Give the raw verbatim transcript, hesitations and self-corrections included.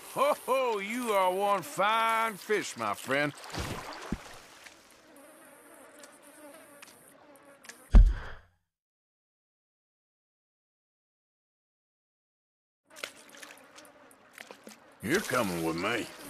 Ho ho, you are one fine fish, my friend. You're coming with me.